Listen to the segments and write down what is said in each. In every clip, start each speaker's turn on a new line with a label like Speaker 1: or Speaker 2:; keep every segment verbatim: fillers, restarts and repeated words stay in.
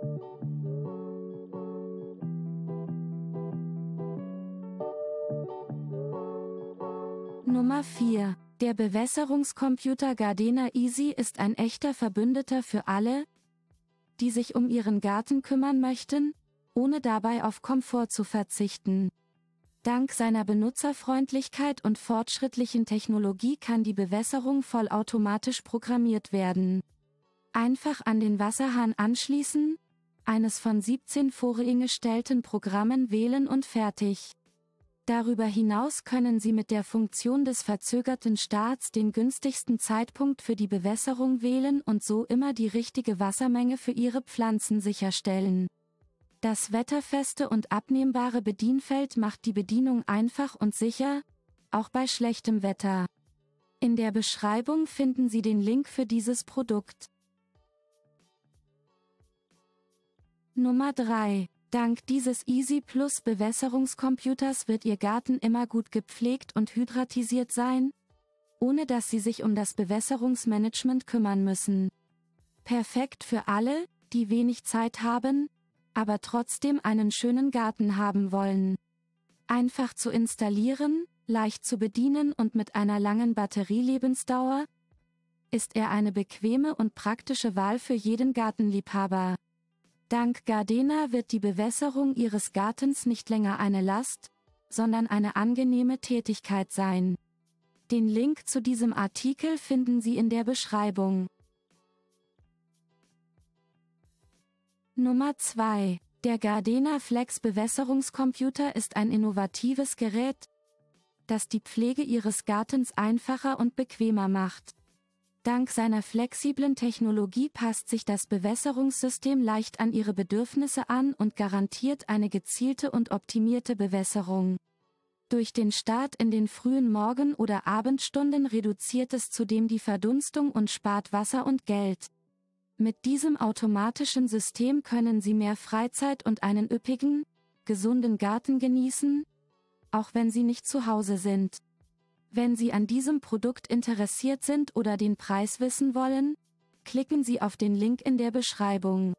Speaker 1: Nummer vier. Der Bewässerungscomputer Gardena Easy ist ein echter Verbündeter für alle, die sich um ihren Garten kümmern möchten, ohne dabei auf Komfort zu verzichten. Dank seiner Benutzerfreundlichkeit und fortschrittlichen Technologie kann die Bewässerung vollautomatisch programmiert werden. Einfach an den Wasserhahn anschließen, eines von siebzehn voreingestellten Programmen wählen und fertig. Darüber hinaus können Sie mit der Funktion des verzögerten Starts den günstigsten Zeitpunkt für die Bewässerung wählen und so immer die richtige Wassermenge für Ihre Pflanzen sicherstellen. Das wetterfeste und abnehmbare Bedienfeld macht die Bedienung einfach und sicher, auch bei schlechtem Wetter. In der Beschreibung finden Sie den Link für dieses Produkt. Nummer drei. Dank dieses Easy Plus Bewässerungscomputers wird Ihr Garten immer gut gepflegt und hydratisiert sein, ohne dass Sie sich um das Bewässerungsmanagement kümmern müssen. Perfekt für alle, die wenig Zeit haben, aber trotzdem einen schönen Garten haben wollen. Einfach zu installieren, leicht zu bedienen und mit einer langen Batterielebensdauer, ist er eine bequeme und praktische Wahl für jeden Gartenliebhaber. Dank Gardena wird die Bewässerung Ihres Gartens nicht länger eine Last, sondern eine angenehme Tätigkeit sein. Den Link zu diesem Artikel finden Sie in der Beschreibung. Nummer zwei. Der Gardena Flex Bewässerungscomputer ist ein innovatives Gerät, das die Pflege Ihres Gartens einfacher und bequemer macht. Dank seiner flexiblen Technologie passt sich das Bewässerungssystem leicht an Ihre Bedürfnisse an und garantiert eine gezielte und optimierte Bewässerung. Durch den Start in den frühen Morgen- oder Abendstunden reduziert es zudem die Verdunstung und spart Wasser und Geld. Mit diesem automatischen System können Sie mehr Freizeit und einen üppigen, gesunden Garten genießen, auch wenn Sie nicht zu Hause sind. Wenn Sie an diesem Produkt interessiert sind oder den Preis wissen wollen, klicken Sie auf den Link in der Beschreibung.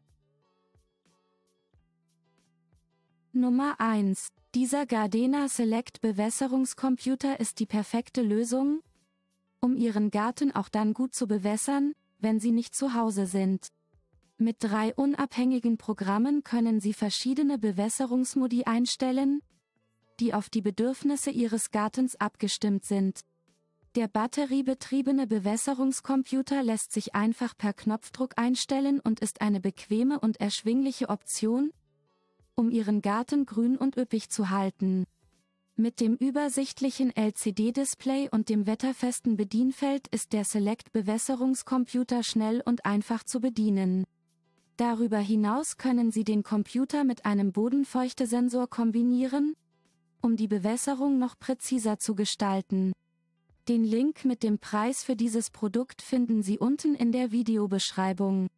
Speaker 1: Nummer eins. Dieser Gardena Select Bewässerungscomputer ist die perfekte Lösung, um Ihren Garten auch dann gut zu bewässern, wenn Sie nicht zu Hause sind. Mit drei unabhängigen Programmen können Sie verschiedene Bewässerungsmodi einstellen, die auf die Bedürfnisse Ihres Gartens abgestimmt sind. Der batteriebetriebene Bewässerungscomputer lässt sich einfach per Knopfdruck einstellen und ist eine bequeme und erschwingliche Option, um Ihren Garten grün und üppig zu halten. Mit dem übersichtlichen L C D-Display und dem wetterfesten Bedienfeld ist der Select Bewässerungscomputer schnell und einfach zu bedienen. Darüber hinaus können Sie den Computer mit einem Bodenfeuchtesensor kombinieren, um die Bewässerung noch präziser zu gestalten. Den Link mit dem Preis für dieses Produkt finden Sie unten in der Videobeschreibung.